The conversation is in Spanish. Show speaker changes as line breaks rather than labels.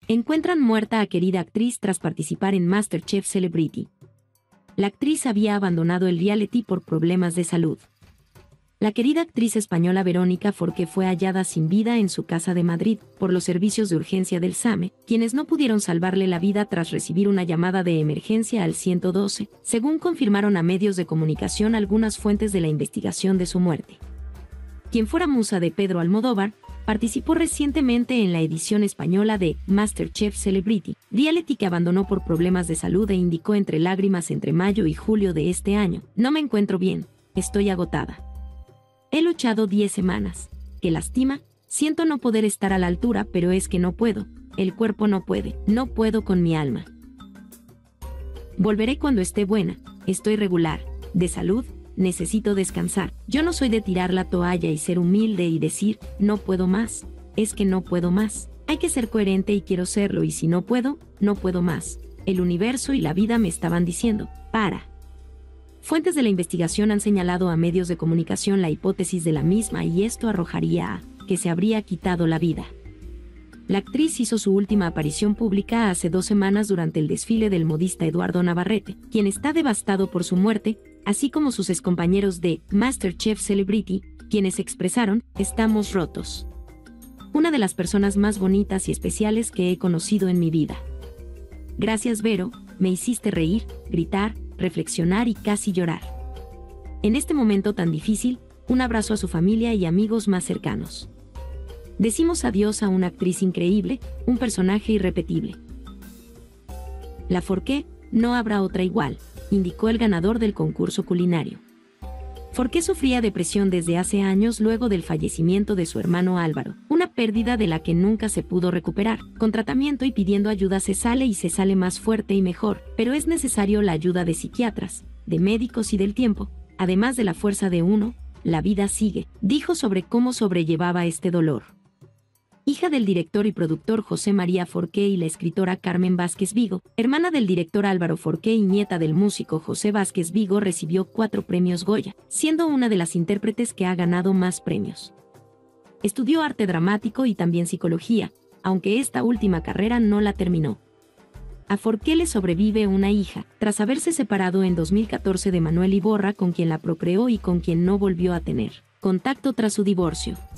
Encuentran muerta a querida actriz tras participar en MasterChef Celebrity. La actriz había abandonado el reality por problemas de salud. La querida actriz española Verónica Forqué fue hallada sin vida en su casa de Madrid por los servicios de urgencia del SAME, quienes no pudieron salvarle la vida tras recibir una llamada de emergencia al 112, según confirmaron a medios de comunicación algunas fuentes de la investigación de su muerte. Quien fuera musa de Pedro Almodóvar, participó recientemente en la edición española de MasterChef Celebrity, reality que abandonó por problemas de salud e indicó entre lágrimas entre mayo y julio de este año: "No me encuentro bien, estoy agotada. He luchado 10 semanas. Qué lástima, siento no poder estar a la altura, pero es que no puedo, el cuerpo no puede, no puedo con mi alma. Volveré cuando esté buena, estoy regular, de salud, necesito descansar. Yo no soy de tirar la toalla y ser humilde y decir, no puedo más, es que no puedo más. Hay que ser coherente y quiero serlo, y si no puedo, no puedo más. El universo y la vida me estaban diciendo, para". Fuentes de la investigación han señalado a medios de comunicación la hipótesis de la misma, y esto arrojaría a que se habría quitado la vida. La actriz hizo su última aparición pública hace 2 semanas durante el desfile del modista Eduardo Navarrete, quien está devastado por su muerte, así como sus excompañeros de MasterChef Celebrity, quienes expresaron: "Estamos rotos. Una de las personas más bonitas y especiales que he conocido en mi vida. Gracias, Vero, me hiciste reír, gritar, reflexionar y casi llorar. En este momento tan difícil, un abrazo a su familia y amigos más cercanos. Decimos adiós a una actriz increíble, un personaje irrepetible. La Forqué, no habrá otra igual", indicó el ganador del concurso culinario. Forqué sufría depresión desde hace años luego del fallecimiento de su hermano Álvaro, una pérdida de la que nunca se pudo recuperar. Con tratamiento y pidiendo ayuda se sale más fuerte y mejor, pero es necesario la ayuda de psiquiatras, de médicos y del tiempo, además de la fuerza de uno. La vida sigue, dijo sobre cómo sobrellevaba este dolor. Hija del director y productor José María Forqué y la escritora Carmen Vázquez Vigo, hermana del director Álvaro Forqué y nieta del músico José Vázquez Vigo, recibió 4 premios Goya, siendo una de las intérpretes que ha ganado más premios. Estudió arte dramático y también psicología, aunque esta última carrera no la terminó. A Forqué le sobrevive una hija, tras haberse separado en 2014 de Manuel Iborra, con quien la procreó y con quien no volvió a tener contacto tras su divorcio.